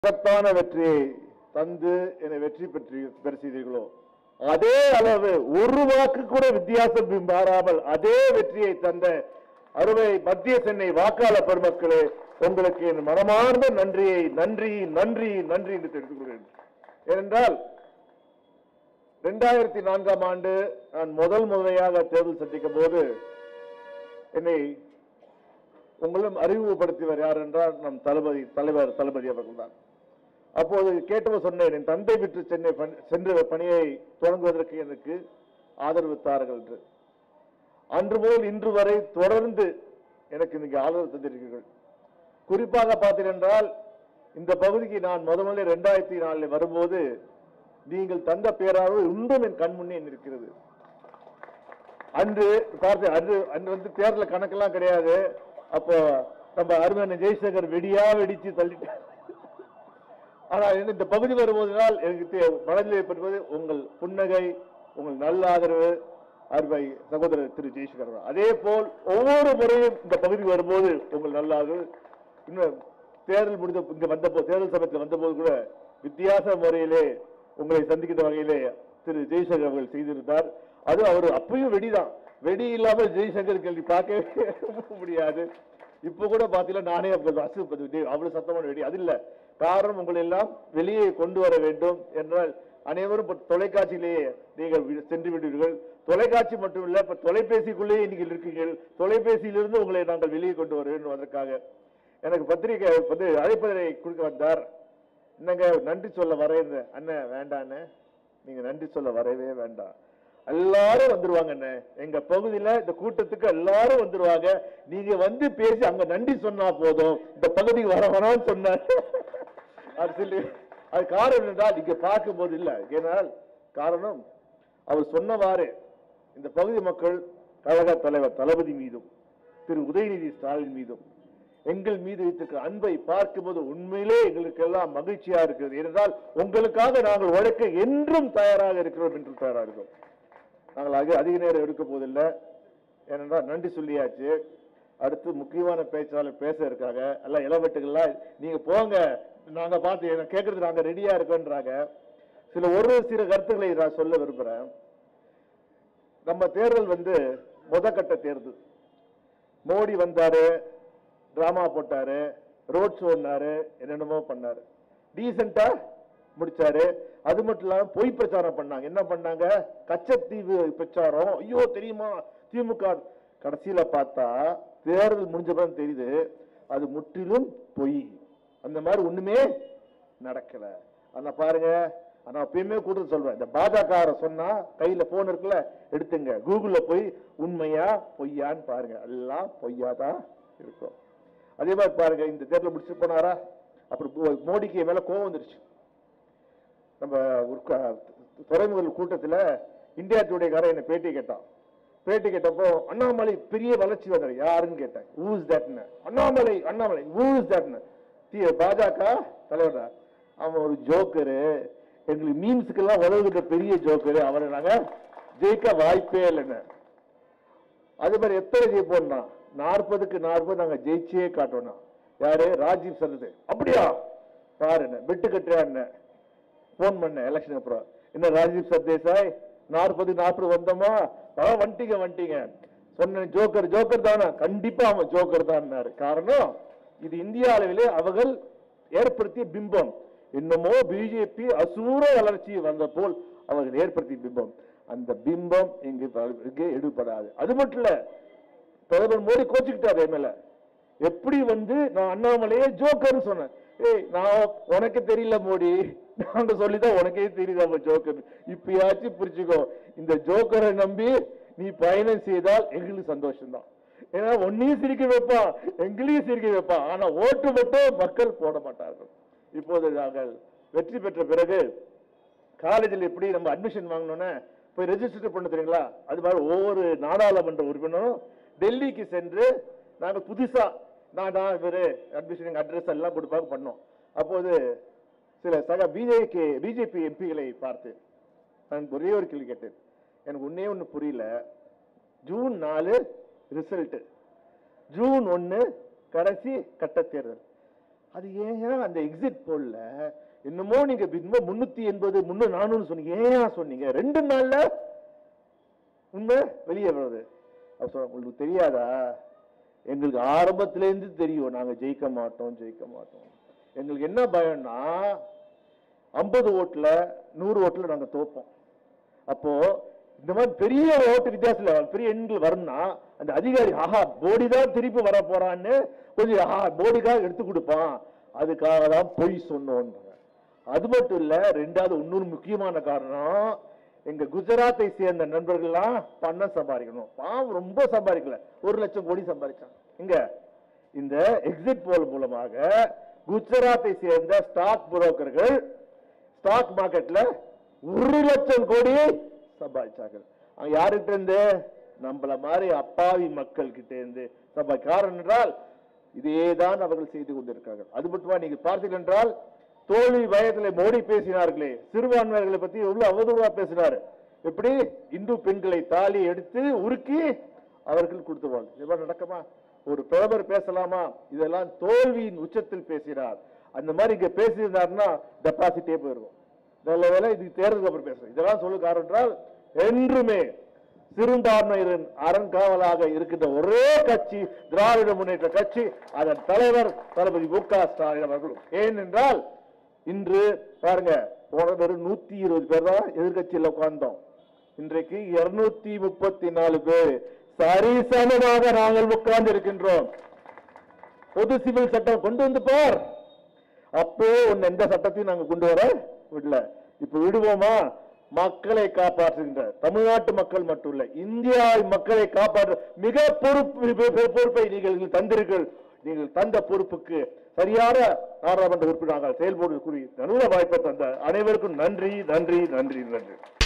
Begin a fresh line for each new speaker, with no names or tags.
மகத்தான வெற்றியை தந்து என்னை வெற்றி பெற செய்தீர்களோ அதே அளவு ஒரு வாக்கு கூட வித்தியாசம் மாறாமல் அதே வெற்றியை தந்த அருமை மத்திய சென்னை வாக்காளர் பெருமக்களே, உங்களுக்கு என் மனமார்ந்த நன்றியை நன்றி நன்றி நன்றி என்று தெரிவித்துக் கொள்கிறேன். ஏனென்றால் 2004ஆம் ஆண்டு நான் முதன்முறையாக தேர்தல் சந்திக்கும் போது என்னை உங்களும் அறிமுகப்படுத்தியவர் யார் என்றால் நம் தலைவர் தளபதி அவர்கள் தான். அப்போது கேட்டவர் சொன்னேன், என் தந்தை விட்டு சென்ற பணியை தொடங்குவதற்கு எனக்கு ஆதரவு தார்கள் என்று. அன்று முதல் இன்று வரை தொடர்ந்து எனக்கு இன்னைக்கு ஆதரவு தந்திருக்கிறீர்கள். குறிப்பாக பார்த்தீர்கள் என்றால் இந்த பகுதிக்கு நான் முதல்ல 2004 வரும்போது நீங்கள் தந்த பேராதரவு இன்றும் என் கண்முன்னே இருக்கிறது. அன்று வந்து தேர்தல் கணக்கெல்லாம் கிடையாது. அப்போ நம்ம அருமையான ஜெய்சங்கர் வெடிச்சு தள்ளிட்டார். ஆனால் இந்த பகுதி வருவதனால் எனக்கு மனதில் பெறுவது உங்கள் புன்னகை, உங்கள் நல்ல ஆதரவு, அருமை சகோதரர் திரு ஜெய்சங்கர். அதே போல் ஒவ்வொரு முறையும் இந்த பகுதி வரும்போது உங்கள் நல்ல ஆதரவு. இன்னும் தேர்தல் முடிந்த இங்க வந்தபோது தேர்தல் சமயத்தில் வந்தபோது கூட வித்தியாச முறையிலே உங்களை சந்திக்கின்ற வகையிலே திரு ஜெய்சங்கர் அவர்கள் செய்திருந்தார். அது அவர் அப்பயும் வெடிதான். வெடி இல்லாமல் ஜெய்சங்கர் கேள்வி பார்க்கவே முடியாது. இப்ப கூட பாத்தீங்கன்னா நானே அவ்வளவு சத்தமான வெடி அது இல்ல. காரணம் உங்களை எல்லாம் வெளியே கொண்டு வர வேண்டும் என்றால் அனைவரும் தொலைக்காட்சியிலேயே நீங்கள் சென்று விடுவீர்கள். தொலைக்காட்சி மட்டும் இல்ல, இப்ப தொலைபேசிக்குள்ளேயே நீங்கள் இருக்கீர்கள். தொலைபேசியிலிருந்து உங்களை நாங்கள் வெளியே கொண்டு வர வேண்டும். அதற்காக எனக்கு பத்திரிகை வந்து அழைப்பதனை கொடுக்க வந்தார். என்னங்க நன்றி சொல்ல வரேன். அண்ணன் வேண்டான்னு, நீங்க நன்றி சொல்ல வரவே வேண்டாம், எல்லாரும் வந்துருவாங்க. எங்க பகுதியில இந்த கூட்டத்துக்கு எல்லாரும் வந்துருவாங்க. நீங்க வந்து பேசி அங்க நன்றி சொன்னா போதும், இந்த பகுதிக்கு வர வேணாம்னு சொன்னார். அது சொல்லி அது காரணம் என்றால் இங்க பார்க்கும் போது இல்ல. ஏனால் காரணம் அவர் சொன்னவாறு இந்த பகுதி மக்கள் கழக தலைவர் தளபதி மீதும் திரு உதயநிதி ஸ்டாலின் மீதும் எங்கள் மீது வைத்திருக்கிற அன்பை பார்க்கும்போது உண்மையிலே எங்களுக்கு எல்லாம் மகிழ்ச்சியா இருக்கிறது. ஏனென்றால் உங்களுக்காக நாங்கள் உழைக்க என்றும் தயாராக இருக்கிறோம் என்று தயாராக இருக்கிறோம். நாங்கள் அதிக நேரம் எடுக்க போதில்லை. ஏனென்றால் நன்றி சொல்லியாச்சு. அடுத்து முக்கியமான பேச்சாளர் பேச இருக்காங்க. எல்லாம் இளவட்டுகள்லாம் நீங்க போங்க, நாங்க பார்த்து கேட்கறது நாங்க ரெடியா இருக்கோன்றாங்க. ஒரு சில கருத்துக்களை நான் சொல்ல விரும்புறேன். நம்ம தேர்தல் வந்து முதற்கட்ட தேர்தல். மோடி வந்தாரு, டிராமா போட்டாரு, ரோட் ஷோன்னாரு, என்னென்னமோ பண்ணாரு, டீசென்டா முடிச்சாரு. அது மட்டும் இல்லாம பொய் பிரச்சாரம் பண்ணாங்க. என்ன பண்ணாங்க? கச்சத்தீவு பிரச்சாரம். ஐயோ தெரியுமா திமுக. கடைசியில பார்த்தா தேர்தல் முடிஞ்சப்பறம் தெரியுது அது முற்றிலும் பொய். அந்த மாதிரி ஒண்ணுமே நடக்கல. ஆனா பாருங்க, நான் எப்பயுமே கூட சொல்வேன், இந்த பாஜக சொன்னா கையில போன் இருக்குல்ல, எடுத்துங்க, கூகுள்ல போய் உண்மையா பொய்யான்னு பாருங்க, எல்லாம் பொய்யாதான் இருக்கும். அதே மாதிரி பாருங்க, இந்த தேர்தல் முடிச்சு போனாரா, அப்புறம் மோடிக்கு மேல கோவம் வந்துருச்சு. நம்ம துறைமுக கூட்டத்தில் இந்தியா டுடேக்காரன் என்ன பேட்டி கேட்டான். பேட்டி கேட்டப்போ அண்ணாமலை பெரிய வளர்ச்சி வந்தாரு. யாருன்னு கேட்டேன். ஊஸ் தட்னு அண்ணாமலை அண்ணாமலை ஊஸ் தட்னு பாஜக தலைவர். அவன் ஒரு ஜோக்கரு, எங்களுக்கு மீம்ஸுக்கெல்லாம் உதவுகிட்ட பெரிய ஜோக்கரு, அவரை நாங்க ஜெயிக்க வாய்ப்பே இல்லைன்னு. அதே மாதிரி எத்தனை ஜெயிப்போம்னா 40க்கு 40 நாங்க ஜெயிச்சே காட்டோம்னா. யாரு? ராஜீவ் சரது. அப்படியா பாருங்க, வெட்டு கட்டுறான்னு போன் பண்ண எலெக்ஷன் அப்புறம். என்ன ராஜீவ் சர்தேசாய் 40 வந்தோமா? வந்துட்டீங்க சொன்ன ஜோக்கர் ஜோக்கர் தானா? கண்டிப்பா அவன் ஜோக்கர் தான். காரணம் இது இந்திய அளவிலே அவர்கள் ஏற்படுத்திய பிம்பம். இன்னமோ பிஜேபி அசூர வளர்ச்சி வந்த போல் அவர்கள் ஏற்படுத்திய பிம்பம். அந்த பிம்பம் இங்கு எடுபடாது. அது மட்டும் இல்ல, பிரதமர் மோடி கோச்சுக்கிட்டாரு மேல. எப்படி வந்து நான் அண்ணாமலையே ஜோக்கர்னு சொன்னேன். ஏய், நான் உனக்கு தெரியல மோடி, நாங்க சொல்லிதான் உனக்கே தெரியுதா ஜோக்கர். இப்பயாச்சும் புரிச்சுக்கோ, இந்த ஜோக்கரை நம்பி நீ பயணம் செய்தால் எங்களுக்கு சந்தோஷம் தான். ஏன்னா ஒன்னையும் சிரிக்க வைப்பான், எங்களையும் சிரிக்க வைப்பான். ஆனா ஓட்டு மட்டும் மக்கள் போட மாட்டார்கள். இப்போது நாங்கள் வெற்றி பெற்ற பிறகு காலேஜில் எப்படி நம்ம அட்மிஷன் வாங்கணும்னு போய் ரெஜிஸ்டர் பண்ண தெரியுங்களா? அது மாதிரி ஒவ்வொரு நாடாளுமன்ற உறுப்பினரும் டெல்லிக்கு சென்று நாங்கள் புதுசா நான் அட்மிஷன் அட்ரஸ் எல்லாம் கொடுப்பாங்க பண்ணோம். அப்போது சில சக பிஜேபி எம்பிகளை பார்த்து நான் ஒரே ஒரு கேள்வி கேட்டேன். எனக்கு ஒன்னே ஒண்ணு புரியல. ஜூன் 4 ரிசல்ட், ஜூன் 1 கடைசி கட்ட தேர்தல். அது ஏன் அந்த எக்ஸிட் போல்ல என்னமோ நீங்க 380 400 சொன்னீங்க, ஏன் சொன்னீங்க? 2 நாள்ல உண்மை வெளியே வருது. உங்களுக்கு தெரியாதா? எங்களுக்கு ஆரம்பத்திலேருந்து தெரியும் நாங்க ஜெயிக்க மாட்டோம். எங்களுக்கு என்ன பயம்னா 50 ஓட்டுல 100 ஓட்டுல நாங்க தோப்போம். அப்போ இந்த மாதிரி பெரிய ஓட்டு வித்தியாசத்தில் பெரிய எண்கள் வரும்னா அந்த அதிகாரி போடி தான் திருப்பி வர போறான்னு கொஞ்சம் போடிக்காக எடுத்து கொடுப்பான். அதுக்காக தான் பொய் சொன்னோம். அது மட்டும் இல்ல, ரெண்டாவது இன்னொரு முக்கியமான காரணம், எங்க குஜராத்தை சேர்ந்த நண்பர்கள்லாம் பணம் சம்பாதிக்கணும். பாவம் ரொம்ப சம்பாதிக்கல, 1 லட்சம் கோடி சம்பாதிச்சாங்க. இங்க இந்த எக்ஸிட் போல் மூலமாக குஜராத்தை சேர்ந்த ஸ்டாக் புரோக்கர்கள் ஸ்டாக் மார்க்கெட்ல 1 லட்சம் கோடி சம்பாதிச்சாங்க. யாருக்கிட்ட இருந்து? நம்மள மாதிரி அப்பாவி மக்கள் கிட்ட இருந்து. காரணம் என்றால் இதேதான் அவர்கள் செய்து கொண்டிருக்கிறார்கள். அது மட்டுமா நீங்க பார்த்தீர்கள் என்றால் தோல்வி பயத்தில் மோடி பேசினார்களே, சிறுபான்மையர்களை பத்தி எவ்வளவு அவதூறா பேசினாரு. எப்படி இந்து பெண்களை தாலி எடுத்து உருக்கி அவர்கள் கொடுத்துருவாங்க. இதெல்லாம் நடக்குமா? ஒரு பிரதமர் பேசலாமா? இதெல்லாம் தோல்வியின் உச்சத்தில் பேசினார். அந்த மாதிரி இங்க பேசியிருந்தாருன்னா டெபாசிட்டே போயிருக்கும். நல்ல வேலை இதுக்கு தேர்தலுக்கு அப்புறம் பேசுறேன். இதெல்லாம் சொல்ல காரணம் என்றால் என்றுமே சிறுபான்மையினரின் அறங்காவலாக இருக்கின்ற ஒரே கட்சி திராவிட முன்னேற்ற கட்சி. அதன் தலைவர் தளபதி மு.க. ஸ்டாலின் அவர்களும். ஏனென்றால் இன்று பாருங்க, போன வெறும் 120 பேர் தான் எதிர்கட்சியில் உட்கார்ந்தோம். இன்றைக்கு 234 பேர் சரிசமமாக நாங்கள் உட்கார்ந்து இருக்கின்றோம். பொது சிவில் சட்டம் கொண்டு வந்து பார். அப்போ எந்த சட்டத்தையும் நாங்கள் கொண்டு வர விடல. இப்ப விடுவோமா? மக்களை காப்பாற்றுகின்ற தமிழ்நாட்டு மக்கள் மட்டும் இல்ல, இந்தியா மக்களை காப்பாற்ற மிக பொறுப்பை நீங்கள் தந்தீர்கள். நீங்கள் தந்த பொறுப்புக்கு சரியான நாடாளுமன்ற உறுப்பினர்கள் செயல்படுவதற்குரிய நல்ல வாய்ப்பை தந்த அனைவருக்கும் நன்றி.